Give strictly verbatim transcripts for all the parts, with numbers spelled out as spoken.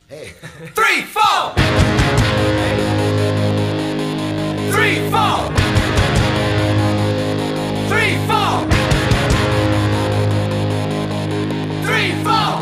Hey. Three, four. Three, four. Three, four. Three, four.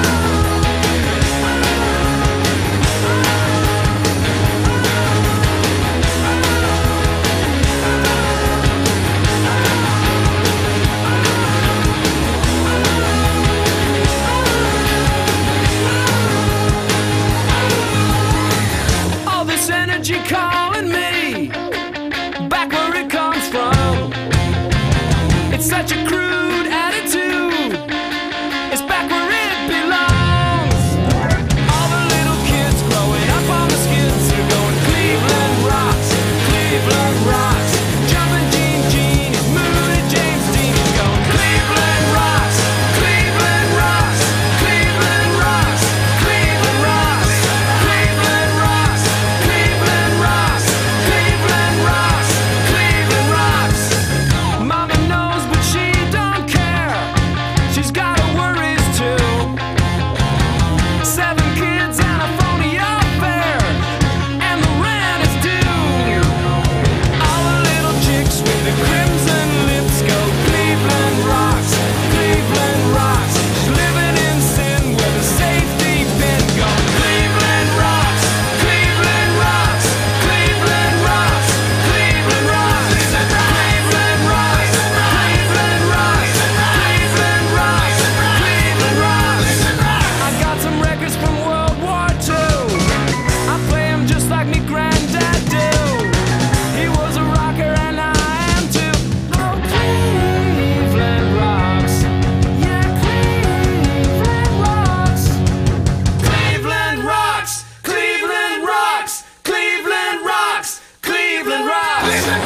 All this energy calling me back where it comes from. It's such a crude attitude. It's back where it belongs. All the little kids growing up on the skids are going Cleveland rocks, Cleveland rocks. Jumping Gene Gene is moving James Dean is going Cleveland rocks, Cleveland rocks, Cleveland rocks, Cleveland rocks, Cleveland rocks, Cleveland rocks, Cleveland rocks, Cleveland rocks. Mama knows but she don't care. She's got her worries too. Seven kids and a phony affair, and the rent is due. All the little chicks with the crimson lips go Cleveland rocks, Cleveland rocks. She's living in sin with a safety pin going Cleveland rocks, Cleveland rocks, Cleveland rocks, Cleveland rocks, Cleveland rocks, Cleveland rocks, Cleveland rocks, Cleveland rocks. I got some records from World War Two. I play 'em just like me granddad do. He was a rocker and I am too. Oh, Cleveland rocks. Yeah, Cleveland rocks. Cleveland rocks. Cleveland rocks. Cleveland rocks. Cleveland rocks.